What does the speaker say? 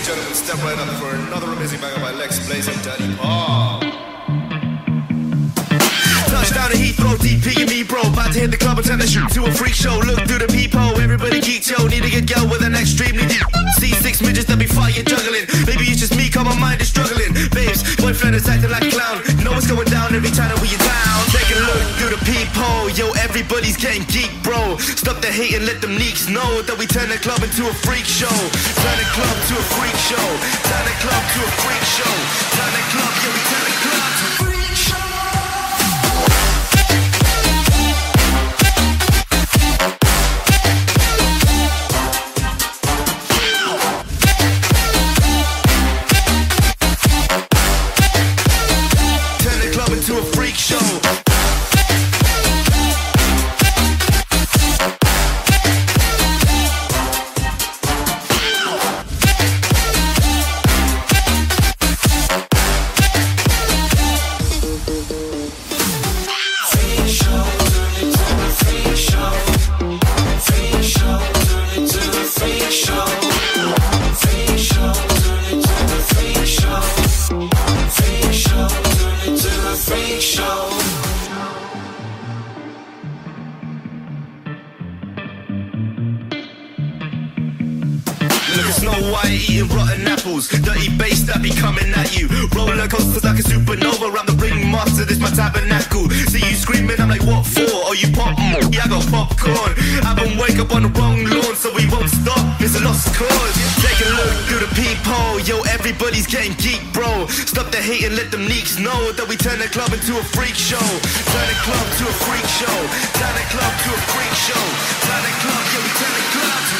and gentlemen, step right up for another amazing banger by LexBlaze and Dirty Palm. Touchdown to Heathrow, DP and me, bro. About to hit the club and turn the shoot to a freak show. Look through the peephole, everybody geek, yo. Need to get girl with an extremely deep. See 6 midgets that be fighting, juggling. Maybe it's just me, cause my mind is struggling. Babes, boyfriend is acting like a clown. Know what's going down every time that we are down. Take a look through the peephole, yo. Everybody's getting geek, bro. Stop the hate and let them neeks know that we turn the club into a freak show. Turn the club to a freak show. Turn the club to a freak show. Turn the club, yeah, we turn the club to a freak show. To a freak show. Look at Snow White eating rotten apples. Dirty bass that be coming at you. Roller coasters like a supernova. Around the ringmaster, this my tabernacle. See you screaming, I'm like, what for? Oh, you pop? Yeah, I got popcorn. I been wake up on the wrong lawn, so we won't stop. It's a lost cause. Take a look through the peephole. Yo, everybody's getting geek, bro. Stop the hate and let them neeks know that we turn the club into a freak show. Turn the club to a freak show. Turn the club to a freak show. Turn the club, yeah, we turn the club to